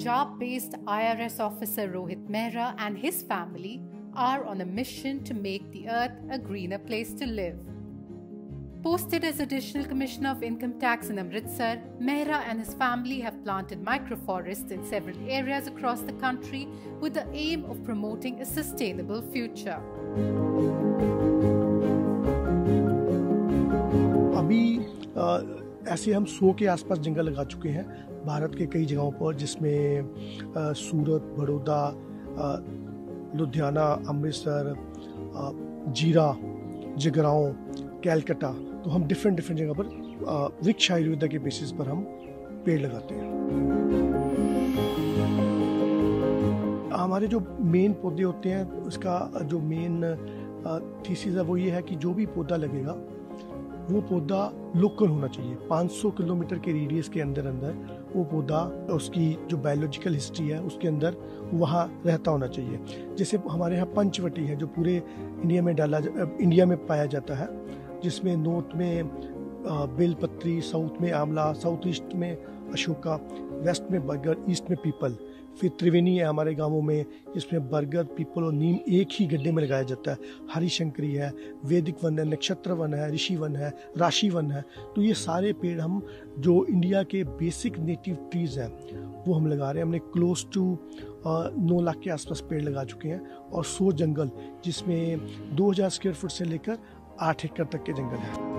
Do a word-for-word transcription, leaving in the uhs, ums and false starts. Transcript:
Punjab-based I R S officer Rohit Mehra and his family are on a mission to make the earth a greener place to live. Posted as Additional Commissioner of Income Tax in Amritsar, Mehra and his family have planted microforests in several areas across the country with the aim of promoting a sustainable future. अभी ऐसे हम सौ के आसपास जंगल लगा चुके हैं भारत के कई जगहों पर, जिसमें सूरत, बड़ौदा, लुधियाना, अमृतसर, जीरा, जगराओं, कैलकाटा। तो हम डिफरेंट डिफरेंट जगह पर वृक्ष आयुर्वेदा के बेसिस पर हम पेड़ लगाते हैं। हमारे जो मेन पौधे होते हैं उसका जो मेन थीसिस है वो ये है कि जो भी पौधा लगेगा वो पौधा लोकल होना चाहिए। पाँच सौ किलोमीटर के रेडियस के अंदर अंदर वो पौधा, उसकी जो बायोलॉजिकल हिस्ट्री है उसके अंदर वहाँ रहता होना चाहिए। जैसे हमारे यहाँ पंचवटी है जो पूरे इंडिया में डाला इंडिया में पाया जाता है, जिसमें नॉर्थ में बेलपत्री, साउथ में आंवला, साउथ ईस्ट में अशोका, वेस्ट में बरगद, ईस्ट में पीपल। फिर त्रिवेणी है हमारे गांवों में, जिसमें बरगद, पीपल और नीम एक ही गड्ढे में लगाया जाता है। हरिशंकरी है, वैदिक वन है, नक्षत्र वन है, ऋषि वन है, राशि वन है। तो ये सारे पेड़ हम जो इंडिया के बेसिक नेटिव ट्रीज हैं वो हम लगा रहे हैं। हमने क्लोज टू नौ लाख के आसपास पेड़ लगा चुके हैं और सौ जंगल, जिसमें दो हज़ार स्क्वायर फुट से लेकर आठ एकड़ तक के जंगल है।